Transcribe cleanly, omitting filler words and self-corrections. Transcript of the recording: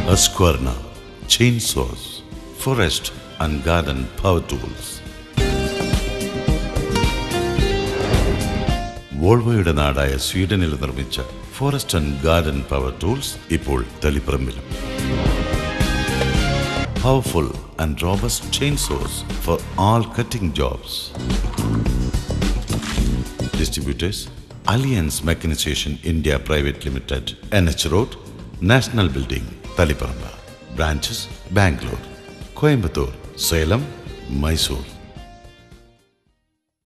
husqvarna, chainsaws, forest and garden power tools. വോൾവോയുടെ നാടായ സ്വീഡനിൽ നിർമ്മിച്ച forest and garden power tools ഇപ്പോൾ തളിപ്പറമ്പിലും. Powerful and robust chainsaws for all cutting jobs. Distributors, Alliance Mechanization India Private Limited, NH Road, National Building, Taliparamba. Branches, Bangalore, Coimbatore, Salem, Mysore.